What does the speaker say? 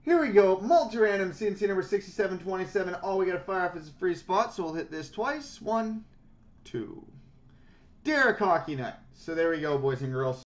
Here we go. Multi-random CNC number 6727. All we got to fire off is a free spot, so we'll hit this twice. 1, 2. Derek Hockey Nut. So there we go, boys and girls.